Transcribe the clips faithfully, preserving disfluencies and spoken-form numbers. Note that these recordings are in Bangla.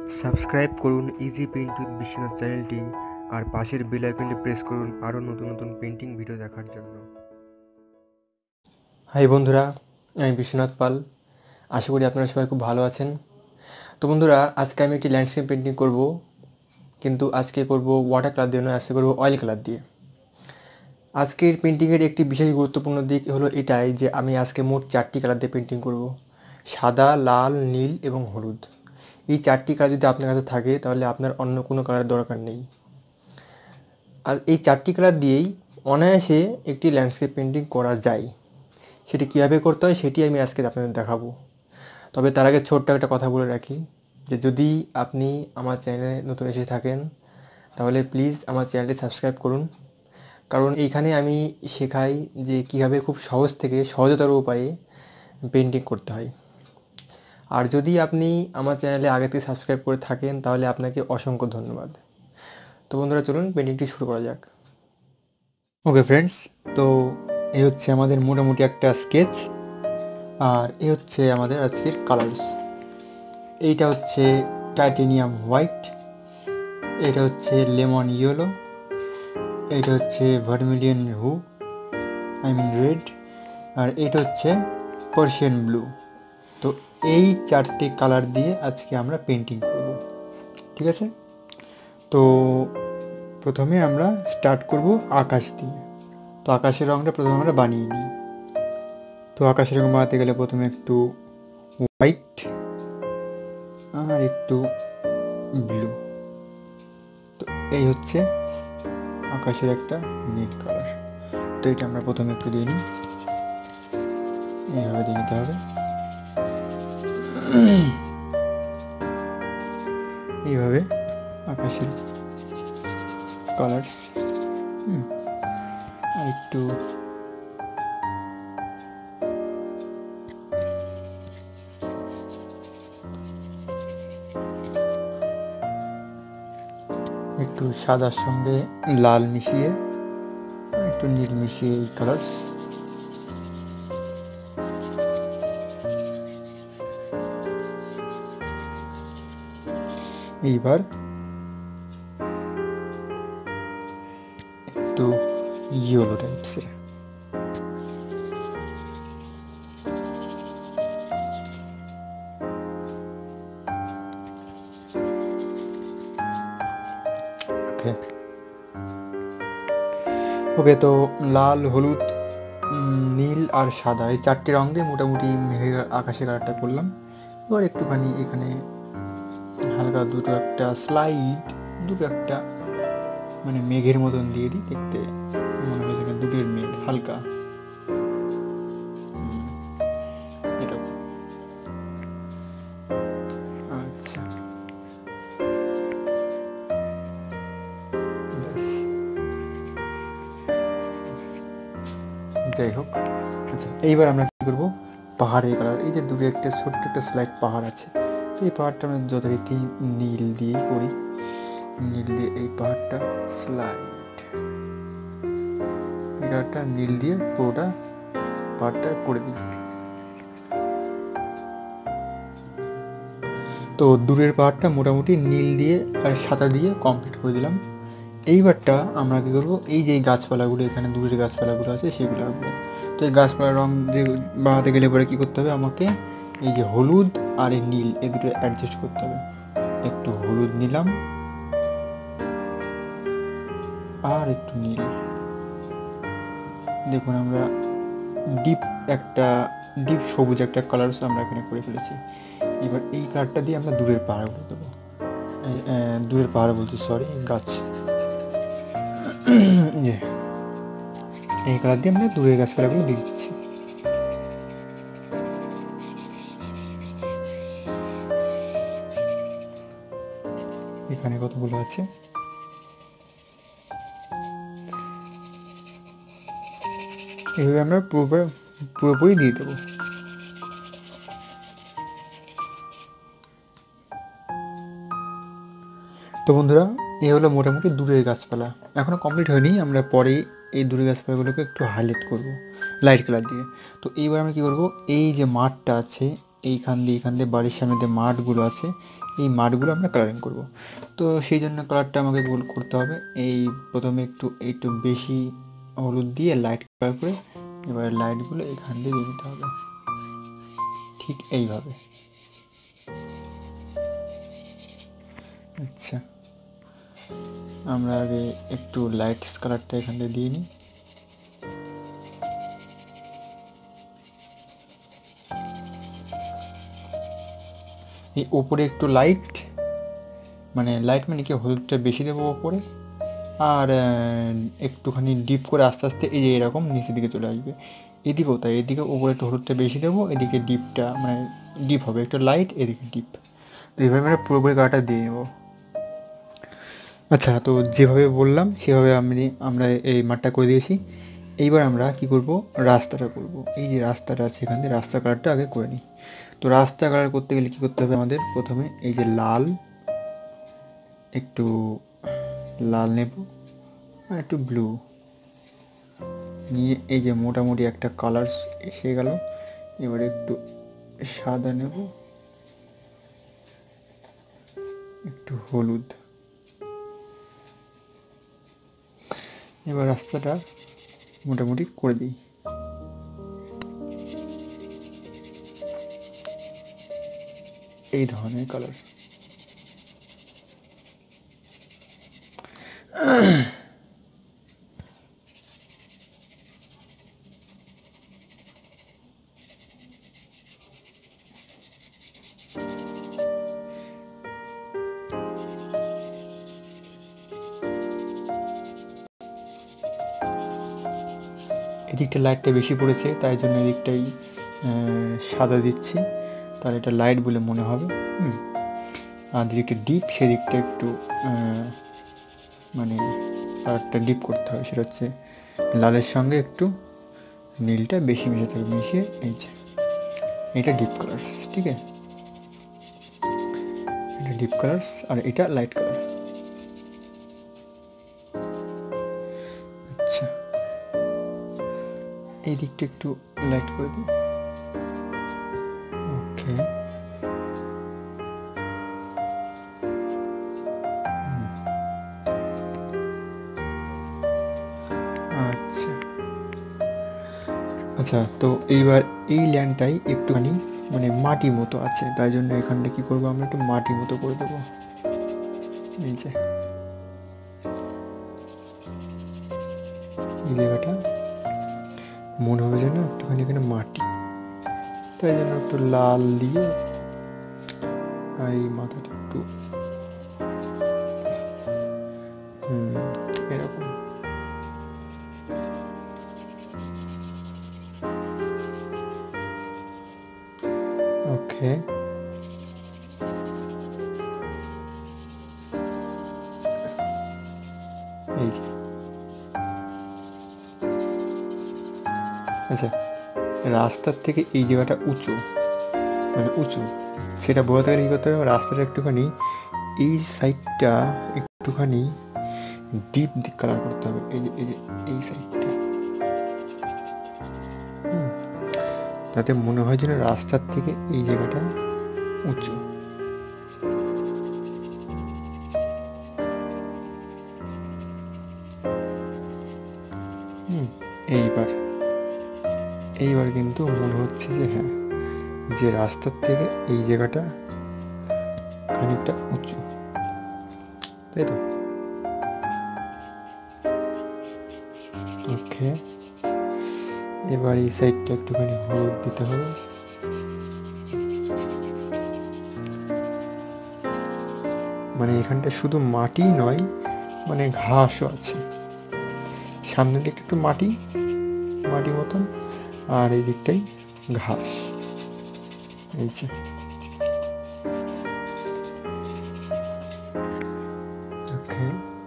সাবস্ক্রাইব করুন ইজি পেইন্ট উইথ বিশ্বনাথ চ্যানেলটি আর পাশের বেল আইকনটি প্রেস করুন আরও নতুন নতুন পেন্টিং ভিডিও দেখার জন্য। হাই বন্ধুরা, আমি বিশ্বনাথ পাল। আশা করি আপনারা সবাই খুব ভালো আছেন। তো বন্ধুরা, আজকে আমি একটি ল্যান্ডস্কেপ পেন্টিং করব, কিন্তু আজকে করব ওয়াটার কালার দিয়ে নয়, আজকে করব অয়েল কালার দিয়ে। আজকের পেন্টিংয়ের একটি বিশেষ গুরুত্বপূর্ণ দিক হলো এটাই যে আমি আজকে মোট চারটি কালার দিয়ে পেন্টিং করব: সাদা, লাল, নীল এবং হলুদ। এই চারটি কালার যদি আপনার কাছে থাকে তাহলে আপনার অন্য কোনো কালার দরকার নেই। আর এই চারটি কালার দিয়েই অনায়াসে একটি ল্যান্ডস্কেপ পেন্টিং করা যায়। সেটি কীভাবে করতে হয় সেটি আমি আজকে আপনাদের দেখাবো। তবে তার আগে ছোট্ট একটা কথা বলে রাখি যে যদি আপনি আমার চ্যানেলে নতুন এসে থাকেন তাহলে প্লিজ আমার চ্যানেলটি সাবস্ক্রাইব করুন, কারণ এইখানে আমি শেখাই যে কীভাবে খুব সহজ থেকে সহজতর উপায়ে পেন্টিং করতে হয়। আর যদি আপনি আমার চ্যানেলে আগে থেকে সাবস্ক্রাইব করে থাকেন তাহলে আপনাকে অসংখ্য ধন্যবাদ। তো বন্ধুরা, চলুন পেন্টিংটি শুরু করা যাক। ওকে ফ্রেন্ডস, তো এই হচ্ছে আমাদের মোটামুটি একটা স্কেচ, আর এই হচ্ছে আমাদের আজকের কালার্স। এইটা হচ্ছে টাইটেনিয়াম হোয়াইট, এটা হচ্ছে লেমন ইয়েলো, এইটা হচ্ছে vermilion who I mean red, আর এটা হচ্ছে পার্সিয়ান ব্লু। তো এই চারটে কালার দিয়ে আজকে আমরা পেন্টিং করব, ঠিক আছে? তো প্রথমে আমরা স্টার্ট করব আকাশ দিয়ে। তো আকাশের রঙটা প্রথমে আমরা বানিয়ে নিই। তো আকাশের রঙ বানাতে গেলে প্রথমে একটু হোয়াইট আর একটু ব্লু। তো এই হচ্ছে আকাশের একটা নীল কালার। তো এটা আমরা প্রথমে একটু দিয়ে নিই, এইভাবে দিয়ে নিতে হবে। এইভাবে আকাশের কালার্স আর একটু একটু সাদার সঙ্গে লাল মিশিয়ে একটু নীল মিশিয়ে এই কালার্স। এইবার একটু ইয়েলো টাইপসের। ওকে ওকে তো লাল, হলুদ, নীল আর সাদা এই চারটি রঙ দিয়ে মোটামুটি মেঘের আকাশের কালারটা করলাম। এবার একটুখানি এখানে হালকা দুটো একটা স্লাইড দুটো একটা মানে মেঘের মতন দিয়ে দিই, দেখতে মনে হয় যেন দুটোর মেঘ হালকা এরকম। আচ্ছা, যাই হোক। আচ্ছা, এইবার আমরা কী করবো, পাহাড়ের কালার। এই যে দূরে একটা ছোট্ট একটা স্লাইড পাহাড় আছে, তো এই পাহাড়টা আমরা যথারীতি নীল দিয়েই করি। নীল দিয়ে এই পাহাড়টা স্লাইড, এই কালারটা নীল দিয়ে পুরোটা পাহাড়টা করে দিই। তো দূরের পাহাড়টা মোটামুটি নীল দিয়ে আর সাদা দিয়ে কমপ্লিট করে দিলাম। এইবারটা আমরা কী করবো, এই যে গাছপালাগুলো এখানে দূরের গাছপালাগুলো আছে সেগুলো আঁকবো। তো এই গাছপালার রঙ যে বানাতে গেলে পরে কী করতে হবে, আমাকে এই যে হলুদ আর এই নীল এই দুটো অ্যাডজাস্ট করতে হবে। একটু হলুদ নিলাম আর একটু নীল। দেখুন আমরা ডিপ একটা ডিপ সবুজ একটা কালার আমরা এখানে করে ফেলেছি। এবার এই কালারটা দিয়ে আমরা দূরের পাহাড়গুলো দেবো, দূরের পাহাড় বলছি সরি গাছ। এই কালার দিয়ে আমরা দূরের গাছপালাগুলো দিয়ে দিচ্ছি। এখানে কতগুলো আছে, এইভাবে আমরা পুরোপুরি পুরোপুরি দিয়ে দেবো। তো বন্ধুরা, এই হলো মোটামুটি দূরের গাছপালা। এখনও কমপ্লিট হয়নি, আমরা পরে এই দূরের গাছপালাগুলোকে একটু হাইলাইট করব লাইট কালার দিয়ে। তো এইবার আমরা কী করবো, এই যে মাঠটা আছে এইখান দিয়ে এইখান দিয়ে বাড়ির সামনে যে মাঠগুলো আছে এই মাঠগুলো আমরা কালারিং করব। তো সেই জন্য কালারটা আমাকে গোল করতে হবে। এই প্রথমে একটু একটু বেশি হলুদ দিয়ে লাইট কালার করে এবার লাইটগুলো এখান দিয়ে দিয়ে দিতে হবে, ঠিক এইভাবে। আচ্ছা, আমরা আগে একটু লাইটস কালারটা এখান দিয়ে দিয়ে নিই। এই ওপরে একটু লাইট, মানে লাইট মানে কি, হলুদটা বেশি দেবো ওপরে, আর একটুখানি ডিপ করে আস্তে আস্তে এই যে এরকম নিচের দিকে চলে আসবে। এদিকেও তাই, এদিকে ওপরে একটু হলুদটা বেশি দেবো, এদিকে ডিপটা মানে ডিপ হবে, একটু লাইট এদিকে ডিপ। তো এইভাবে আমরা পুরোপুরি কালারটা দিয়ে নেবো। আচ্ছা, তো যেভাবে বললাম সেভাবে আমি আমরা এই মাঠটা করে দিয়েছি। এইবার আমরা কি করব, রাস্তাটা করব। এই যে রাস্তাটা আছে এখান থেকে রাস্তা কালারটা আগে করে নিই। তো রাস্তা কালার করতে গেলে কী করতে হবে আমাদের, প্রথমে এই যে লাল, একটু লাল নেব আর একটু ব্লু নিয়ে এই যে মোটামুটি একটা কালার্স এসে গেল। এবার একটু সাদা নেব, একটু হলুদ। এবার রাস্তাটা মোটামুটি করে দিই। এই ধরনের কালার। এদিকটা লাইটটা বেশি পড়েছে, তাই জন্য এদিকটাই সাদা দিচ্ছি, তাহলে এটা লাইট বলে মনে হবে। হুম আর যেদিকটা ডিপ সেদিকটা একটু মানে কালারটা ডিপ করতে হবে, সেটা হচ্ছে লালের সঙ্গে একটু নীলটা বেশি মিশে থাকবে, মিশিয়ে এই যে এটা ডিপ কালার্স। ঠিক আছে, এটা ডিপ কালার্স আর এটা লাইট কালার। আচ্ছা, এই দিকটা একটু লাইট করে দিই। ওকে, আচ্ছা আচ্ছা তো এইবার এই ল্যান্ডটাই একটুখানি মানে মাটি মতো আছে, তাই জন্য এখানটা কি করবো, আমরা একটু মাটি মতো করে দেবো। এই যে এই জায়গাটা মনে হবে যেন একটুখানি এখানে মাটি, তাই জন্য একটু লাল দিয়ে আর এই মাথাটা একটু হুম এরকম। ওকে, এই যে আচ্ছা, রাস্তার থেকে এই জায়গাটা উঁচু, মানে উঁচু, সেটা বোঝাতে গেলে কী করতে হবে, রাস্তাটা একটুখানি এই সাইডটা একটুখানি ডিপ দিক কালার করতে হবে। এই যে এই যে এই সাইডটা, হুম তাতে মনে হয় যেন রাস্তার থেকে এই জায়গাটা উঁচু। হুম এইবার এইবার কিন্তু মনে হচ্ছে যে হ্যাঁ, যে রাস্তার থেকে এই জায়গাটা খানিকটা উঁচু, তাই তো? ওকে, এবার এই সাইডটা একটুখানি হলুদ দিতে হবে। মানে এখানটা শুধু মাটি নয়, মানে ঘাসও আছে, সামনের দিকটা একটু মাটি মাটি মতন, আর এই দিকটাই ঘাস। এই যে ওকে,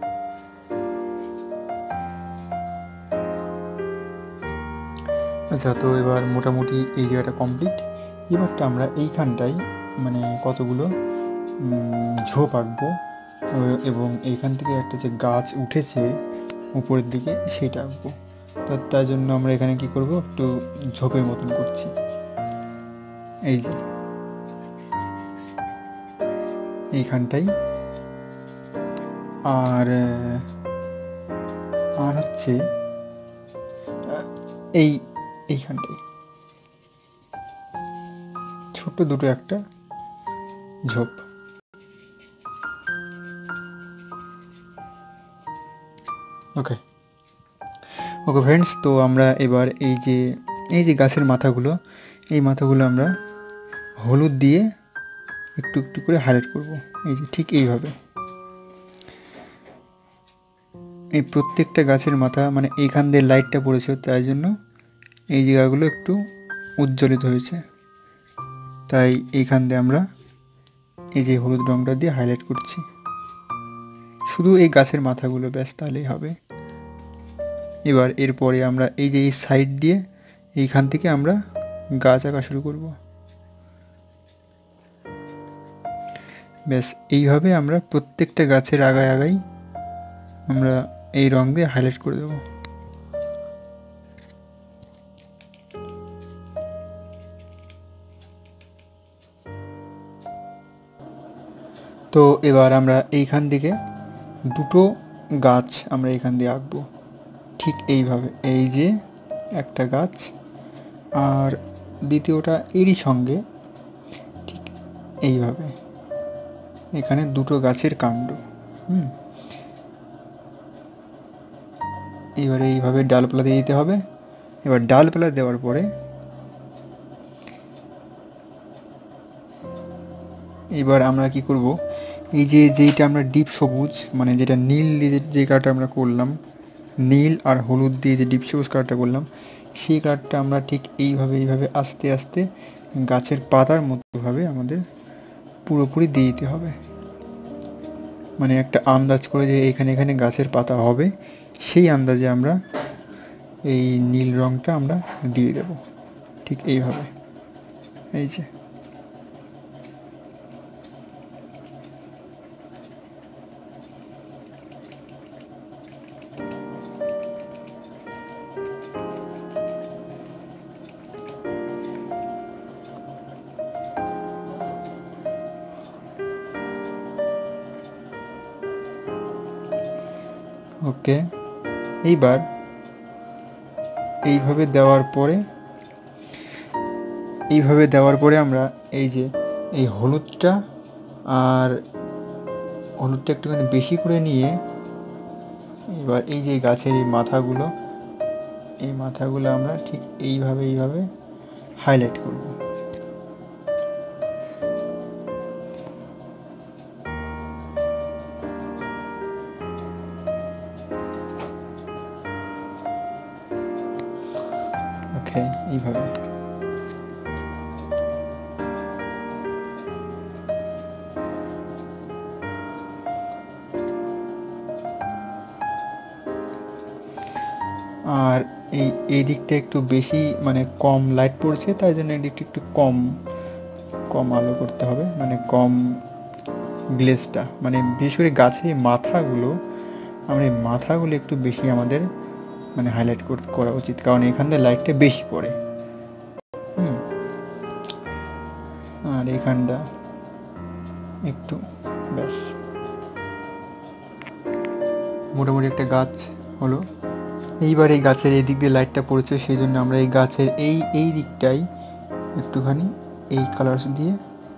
আচ্ছা তো এবার মোটামুটি এই জায়গাটা কমপ্লিট। এবারটা আমরা এইখানটাই মানে কতগুলো ঝোপ আঁকবো, এবং এইখান থেকে একটা যে গাছ উঠেছে উপরের দিকে সেটা আঁকবো। তার জন্য আমরা এখানে কি করব, একটু ঝোপের মতন করছি। এই যে এইখানটাই, আর আর হচ্ছে এই এইখানটাই ছোট্ট দুটো একটা ঝোপ। ওকে ওকে ফ্রেন্ডস, তো আমরা এবার এই যে এই যে গাছের মাথাগুলো, এই মাথাগুলো আমরা হলুদ দিয়ে একটু একটু করে হাইলাইট করব। এই যে ঠিক এইভাবে এই প্রত্যেকটা গাছের মাথা, মানে এইখান দিয়ে লাইটটা পড়েছে তাই জন্য এই জায়গাগুলো একটু উজ্জ্বলিত হয়েছে, তাই এইখান দিয়ে আমরা এই যে হলুদ রঙটা দিয়ে হাইলাইট করছি শুধু এই গাছের মাথাগুলো, ব্যাস তাহলেই হবে। এবার এরপরে আমরা এই যে এই সাইড দিয়ে এইখান থেকে আমরা গাছ আঁকা শুরু করব। ব্যাস এইভাবে আমরা প্রত্যেকটা গাছের আগায় আগাই আমরা এই রং দিয়ে হাইলাইট করে দেব। তো এবার আমরা এইখান থেকে দুটো গাছ আমরা এইখান দিয়ে আঁকবো ঠিক এইভাবে, এই যে একটা গাছ আর দ্বিতীয়টা এরই সঙ্গে ঠিক এইভাবে এখানে দুটো গাছের কাণ্ড। হুম এবারে এইভাবে ডালপালা দিয়ে দিতে হবে। এবার ডালপালা দেওয়ার পরে এবার আমরা কি করব, এই যে যেইটা আমরা ডিপ সবুজ, মানে যেটা নীল দিয়ে যে কালারটা আমরা করলাম, নীল আর হলুদ দিয়ে যে ডিপ সবুজ কালারটা করলাম, সেই কালারটা আমরা ঠিক এইভাবে এইভাবে আস্তে আস্তে গাছের পাতার মতোভাবে আমাদের পুরোপুরি দিয়ে দিতে হবে। মানে একটা আন্দাজ করে যে এখানে এখানে গাছের পাতা হবে, সেই আন্দাজে আমরা এই নীল রঙটা আমরা দিয়ে দেব ঠিক এইভাবে। এই যে ওকে, এইবার এইভাবে দেওয়ার পরে এইভাবে দেওয়ার পরে আমরা এই যে এই হলুদটা আর হলুদটা একটুখানি বেশি করে নিয়ে এবার এই যে গাছের এই মাথাগুলো, এই মাথাগুলো আমরা ঠিক এইভাবে এইভাবে হাইলাইট করব। ওকে, এইভাবে আর এই এই দিকটা একটু বেশি মানে কম লাইট পড়ছে, তাই জন্য এই দিকটা একটু কম কম আলো করতে হবে, মানে কম গ্লেজটা, মানে বিশেষ করে গাছের মাথাগুলো, আমরা এই মাথাগুলো একটু বেশি আমাদের মানে হাইলাইট করা উচিত, কারণ এখান থেকে লাইটটা বেশি পড়ে। হুম আর এখানটা একটু, ব্যাস মোটামুটি একটা গাছ হলো। এইবার এই গাছের এই দিক দিয়ে লাইটটা পড়েছে, সেই জন্য আমরা এই গাছের এই এই দিকটাই একটুখানি এই কালার্স দিয়ে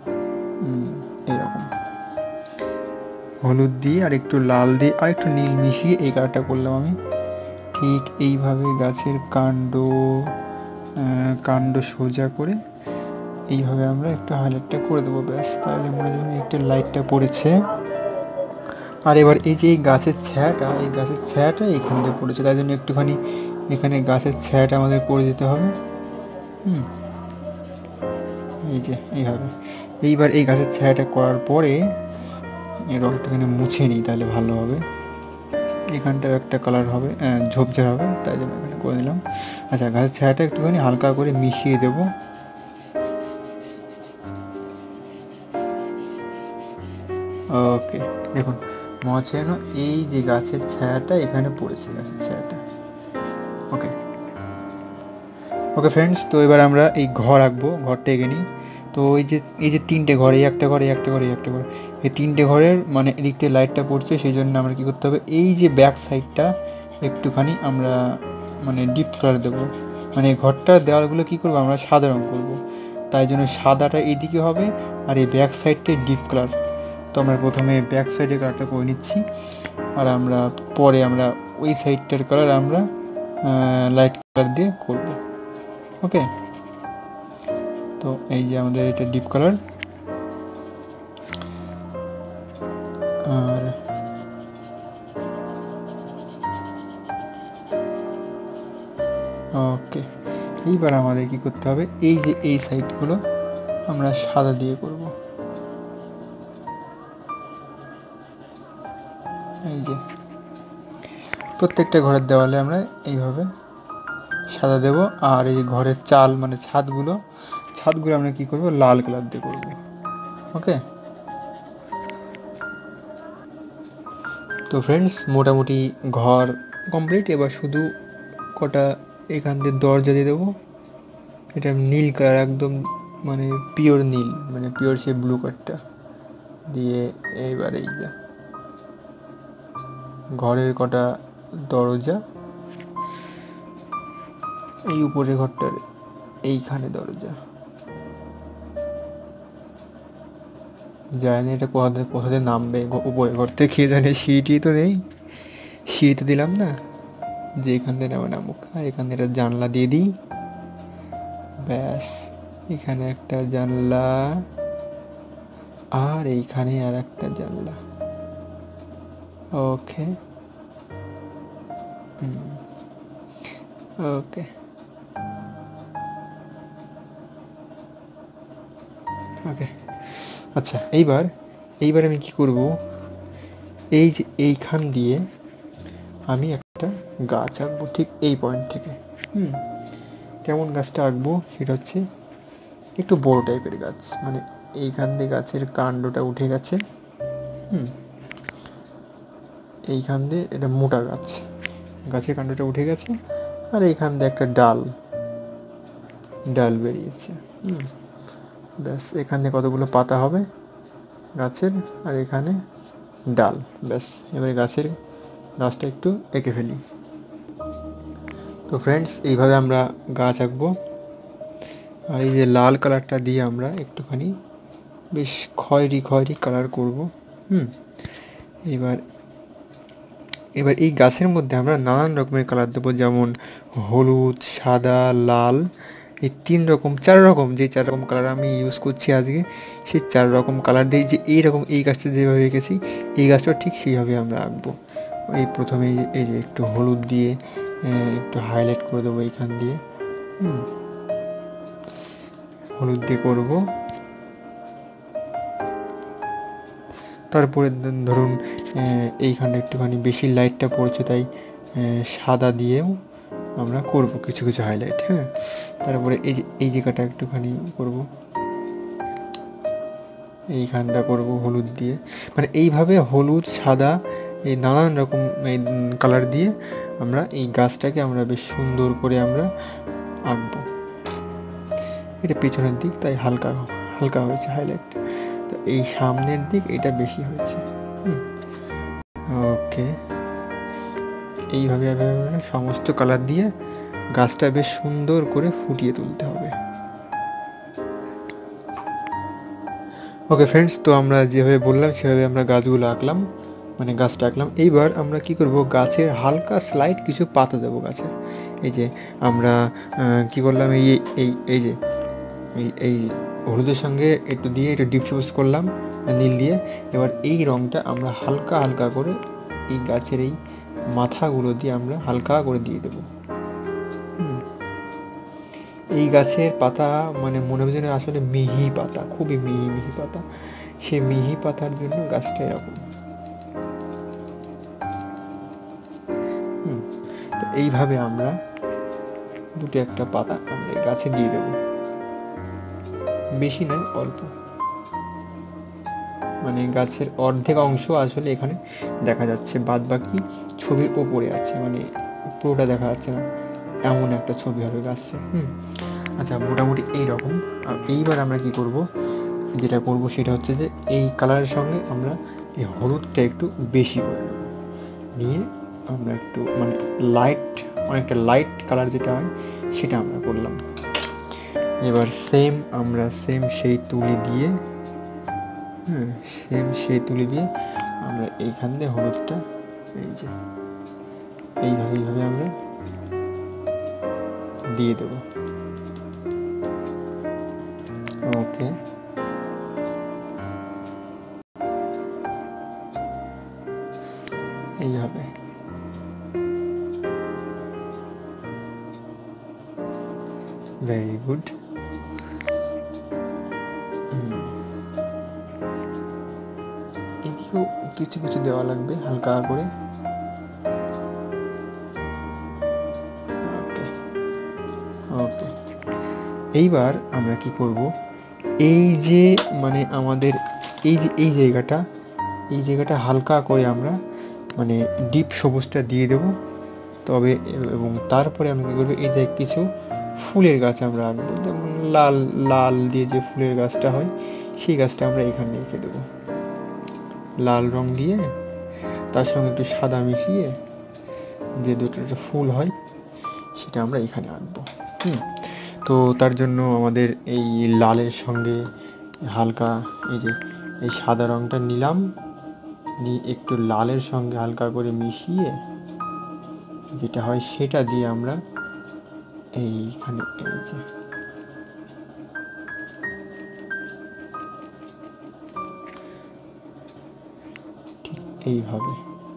এরকম হলুদ দিয়ে আর একটু লাল দিয়ে আর একটু নীল মিশিয়ে এই কালারটা করলাম আমি। ঠিক এইভাবে গাছের কাণ্ড কাণ্ড সোজা করে এইভাবে আমরা একটু হাইলাইটটা করে দেবো, ব্যাস তাহলে মনে হয় একটা লাইটটা পড়েছে। আর এবার এই যে এই গাছের ছায়াটা, এই গাছের ছায়াটা এইখান দিয়ে পড়েছে, তাই জন্য একটুখানি এখানে গাছের ছায়াটা আমাদের করে দিতে হবে। হুম এই যে এইভাবে এইবার এই গাছের ছায়াটা করার পরে এই রংটাখানে মুছে নিই, তাহলে ভালো হবে। এখানটাও একটা কালার হবে, ঝোপঝাড় হবে, তাই জন্য এখানে করে দিলাম। আচ্ছা, গাছের ছায়াটা একটুখানি হালকা করে মিশিয়ে দেব। ওকে, দেখুন মনে হচ্ছে যেন এই যে গাছের ছায়াটা এখানে পড়েছে, গাছের ছায়াটা। ওকে ওকে ফ্রেন্ডস, তো এবার আমরা এই ঘর আঁকবো, ঘরটা এঁকে নিই। তো এই যে এই যে তিনটে ঘর, এই একটা ঘর, এই একটা ঘর, এই একটা ঘর, এই তিনটে ঘরের মানে এদিক থেকে লাইটটা পড়ছে, সেই জন্য আমরা কী করতে হবে, এই যে ব্যাক সাইডটা একটুখানি আমরা মানে ডিপ কালার দেবো। মানে ঘরটার দেওয়ালগুলো কী করবো, আমরা সাদা রঙ করবো, তাই জন্য সাদাটা এইদিকে হবে আর এই ব্যাক সাইডটাই ডিপ কালার। তো আমরা প্রথমে ব্যাক সাইডে কালারটা করে নিচ্ছি, আর আমরা পরে আমরা ওই সাইডটার কালার আমরা লাইট কালার দিয়ে করব। ওকে, তো এই যে আমাদের এটা ডিপ কালার। আর ওকে, এইবার আমাদের কি করতে হবে, এই যে এই সাইডগুলো আমরা সাদা দিয়ে করব। এই যে প্রত্যেকটা ঘরের দেওয়ালে আমরা এইভাবে সাদা দেব, আর এই ঘরের চাল মানে ছাদগুলো ছাদগুলো আমরা কি করব, লাল কালার দিয়ে করব। ওকে, তো ফ্রেন্ডস মোটামুটি ঘর কমপ্লিট। এবার শুধু কটা এখান দিয়ে দরজা দিয়ে দেবো, এটা নীল কালার, একদম মানে পিওর নীল, মানে পিওর সে ব্লু কালারটা দিয়ে। এইবার এই যে ঘরের কটা দরজা, এই উপরে ঘরটার এইখানে দরজা, জানি এটা কোথাতে কোথাতে নামবে, উপরে ঘর থেকে খেয়ে জানে, সিঁড়িটি তো নেই, সিঁড়িতে দিলাম না, যে এখান থেকে নামে নামুক। আর এখানে একটা জানলা দিয়ে দিই, ব্যাস। এখানে একটা জানলা, আর এইখানে আর একটা জানলা। ওকে ওকে ওকে আচ্ছা, এইবার এইবার আমি কি করব, এই যে এইখান দিয়ে আমি একটা গাছ আঁকবো ঠিক এই পয়েন্ট থেকে। হুম কেমন গাছটা আঁকবো, সেটা হচ্ছে একটু বড় টাইপের গাছ, মানে এইখান দিয়ে গাছের কাণ্ডটা উঠে গেছে। হুম এইখান দিয়ে এটা মোটা গাছ, গাছের কাণ্ডটা উঠে গেছে, আর এইখান দিয়ে একটা ডাল ডাল বেরিয়েছে। হুম ব্যাস, এখান দিয়ে কতগুলো পাতা হবে গাছের, আর এখানে ডাল, ব্যাস। এবারে গাছের গাছটা একটু এঁকে ফেলি। তো ফ্রেন্ডস এইভাবে আমরা গাছ আঁকবো, আর এই যে লাল কালারটা দিয়ে আমরা একটুখানি বেশ খয়েরি খয়েরি কালার করব। হুম এবার এবার এই গাছের মধ্যে আমরা নানান রকমের কালার দেবো, যেমন হলুদ, সাদা, লাল, এই তিন রকম চার রকম যে চার রকম কালার আমি ইউজ করছি আজকে, সেই চার রকম কালার দিয়ে যে এইরকম এই গাছটা যেভাবে এঁকেছি, এই গাছটা ঠিক সেইভাবে আমরা আঁকবো। এই প্রথমে এই যে একটু হলুদ দিয়ে একটু হাইলাইট করে দেবো এইখান দিয়ে। হুম হলুদ দিয়ে করবো, তারপরে ধরুন এইখানটা একটুখানি বেশি লাইটটা পড়ছে, তাই সাদা দিয়েও আমরা করব কিছু কিছু হাইলাইট। হ্যাঁ তারপরে এই যে এই জায়গাটা একটুখানি করব, এইখানটা করব হলুদ দিয়ে, মানে এইভাবে হলুদ, সাদা, এই নানান রকম এই কালার দিয়ে আমরা এই গাছটাকে আমরা বেশ সুন্দর করে আমরা আঁকবো। এটা পেছনের দিক, তাই হালকা হালকা হয়েছে হাইলাইট, তো এই সামনের দিক এটা বেশি হয়েছে। হুম ওকে, এইভাবে আমরা সমস্ত কালার দিয়ে গাছটা বেশ সুন্দর করে ফুটিয়ে তুলতে হবে। ওকে ফ্রেন্ডস, তো আমরা যেভাবে বললাম সেভাবে আমরা গাছগুলো আঁকলাম, মানে গাছটা আঁকলাম। এইবার আমরা কি করব, গাছের হালকা স্লাইড কিছু পাতা দেবো গাছের। এই যে আমরা কি করলাম, এই এই এই যে এই এই হলুদের সঙ্গে একটু দিয়ে একটু ডিপ চুজ করলাম নীল দিয়ে। এবার এই রঙটা আমরা হালকা হালকা করে এই গাছের এই মাথাগুলো দিয়ে আমরা হালকা করে দিয়ে দেবো। এই গাছের পাতা মানে মনে হয় যেন আসলে মিহি পাতা, খুবই মিহি মিহি পাতা, সেই মিহি পাতার জন্য গাছটা এরকম। হুম তো এইভাবে আমরা দুটো একটা পাতা আমরা এই গাছে দিয়ে দেবো, বেশি নয় অল্প, মানে গাছের অর্ধেক অংশ আসলে এখানে দেখা যাচ্ছে, বাদ বাকি ছবির ওপরে আছে, মানে পুরোটা দেখা যাচ্ছে না, এমন একটা ছবি হবে গাছের। হুম আচ্ছা মোটামুটি এইরকম। আর এইবার আমরা কি করব, যেটা করব সেটা হচ্ছে যে এই কালারের সঙ্গে আমরা এই হলুদটা একটু বেশি করে নেব, নিয়ে আমরা একটু মানে লাইট, অনেকটা লাইট কালার যেটা হয় সেটা আমরা করলাম। এবার সেম আমরা সেম সেই তুলি দিয়ে, হ্যাঁ সেম সেই তুলি দিয়ে আমরা এইখান দিয়ে হলুদটা এই যে এইভাবে এইভাবে আমরা দিয়ে দেব। ওকে, এইভাবে ভেরি গুড। এদিকেও কিছু কিছু দেওয়া লাগবে হালকা করে। ওকে ওকে, এইবার আমরা কি করব, এই যে মানে আমাদের এই যে এই জায়গাটা এই জায়গাটা হালকা করে আমরা মানে ডিপ সবুজটা দিয়ে দেব। তবে এবং তারপরে আমরা কী করবো, এই যে কিছু ফুলের গাছ আমরা আঁকবো, যেমন লাল লাল দিয়ে যে ফুলের গাছটা হয় সেই গাছটা আমরা এখানে এঁকে দেবো। লাল রং দিয়ে তার সঙ্গে একটু সাদা মিশিয়ে যে দুটো ফুল হয় সেটা আমরা এখানে আঁকবো। হুম তো তার জন্য আমাদের এই লালের সঙ্গে হালকা এই যে এই সাদা রংটা নিলাম, নিয়ে একটু লালের সঙ্গে হালকা করে মিশিয়ে যেটা হয় সেটা দিয়ে আমরা এইখানে এই যে ঠিক এইভাবে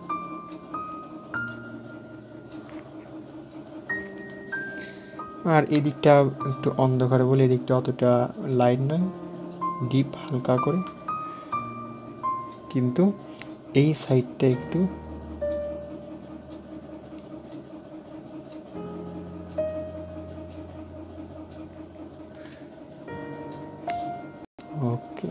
আর এদিকটা একটু অন্ধকার বলে এদিকটা অতটা লাইট নয়, ডিপ হালকা করে, কিন্তু এই সাইডটা একটু ওকে।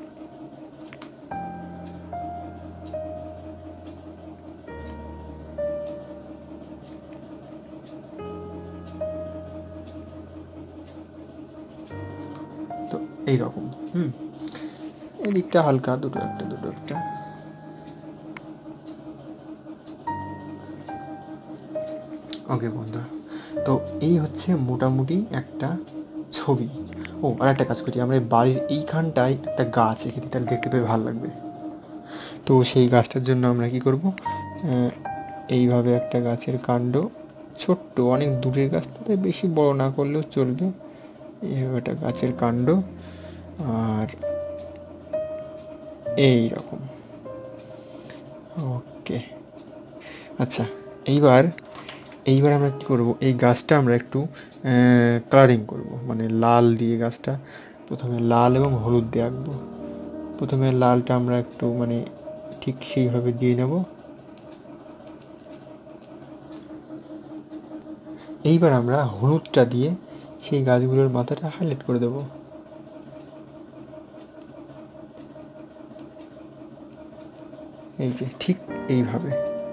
তো এইরকম হুম এদিকটা হালকা দুটো একটা দুটো একটা ওকে বন্ধুরা, তো এই হচ্ছে মোটামুটি একটা ছবি। ও আর একটা কাজ করি, আমরা বাড়ির এইখানটায় একটা গাছ এঁকে দিই, তাহলে দেখতে পেয়ে ভালো লাগবে। তো সেই গাছটার জন্য আমরা কি করব, এইভাবে একটা গাছের কাণ্ড, ছোট্ট অনেক দূরের গাছ, তাই বেশি বড় না করলেও চলবে, এইভাবে একটা গাছের কাণ্ড আর এই রকম। ওকে আচ্ছা, এইবার এইবার আমরা কী করবো, এই গাছটা আমরা একটু কালারিং করব, মানে লাল দিয়ে গাছটা প্রথমে লাল এবং হলুদ দিয়ে আঁকবো। প্রথমে লালটা আমরা একটু মানে ঠিক সেইভাবে দিয়ে নেব। এইবার আমরা হলুদটা দিয়ে সেই গাছগুলোর মাথাটা হাইলাইট করে দেব। এই যে ঠিক এইভাবে।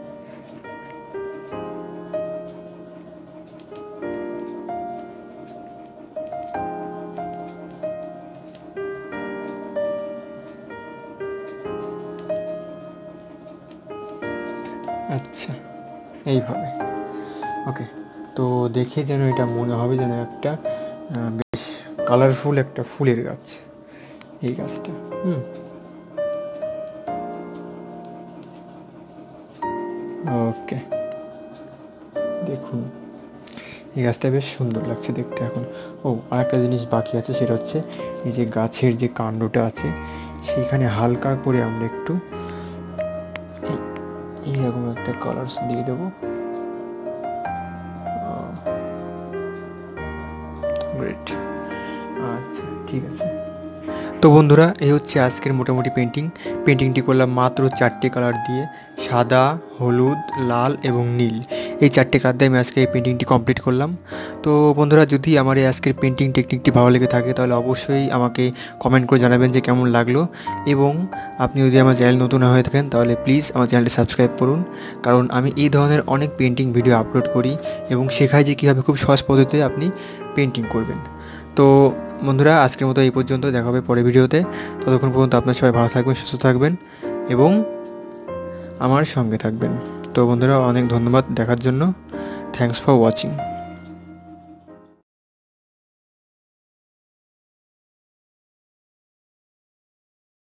আচ্ছা এইভাবে ওকে, তো দেখে যেন এটা মনে হবে যেন একটা বেশ কালারফুল একটা ফুলের গাছ এই গাছটা। হুম ওকে, দেখুন এই গাছটা বেশ সুন্দর লাগছে দেখতে এখন। ও আর একটা জিনিস বাকি আছে, সেটা হচ্ছে এই যে গাছের যে কাণ্ডটা আছে সেইখানে হালকা করে আমরা একটু এইরকম একটা কালার্স দিয়ে দেবো। গ্রেট, আচ্ছা ঠিক আছে। তো বন্ধুরা এই হচ্ছে আজকের মোটামুটি পেন্টিং। পেন্টিংটি করলাম মাত্র চারটে কালার দিয়ে, সাদা, হলুদ, লাল এবং নীল। এই চারটে কালার দিয়ে আমি আজকে এই পেন্টিংটি কমপ্লিট করলাম। তো বন্ধুরা যদি আমার এই আজকের পেন্টিং টেকনিকটি ভালো লেগে থাকে তাহলে অবশ্যই আমাকে কমেন্ট করে জানাবেন যে কেমন লাগলো, এবং আপনি যদি আমার চ্যানেল নতুন হয়ে থাকেন তাহলে প্লিজ আমার চ্যানেলটি সাবস্ক্রাইব করুন, কারণ আমি এই ধরনের অনেক পেন্টিং ভিডিও আপলোড করি এবং শেখাই যে কীভাবে খুব সহজ পদ্ধতিতে আপনি পেন্টিং করবেন। তো বন্ধুরা, আজকের মতো এই পর্যন্ত, দেখা হবে পরের ভিডিওতে। ততক্ষণ পর্যন্ত আপনারা সবাই ভালো থাকবেন, সুস্থ থাকবেন এবং আমার সঙ্গে থাকবেন। তো বন্ধুরা, অনেক ধন্যবাদ দেখার জন্য। Thanks for watching.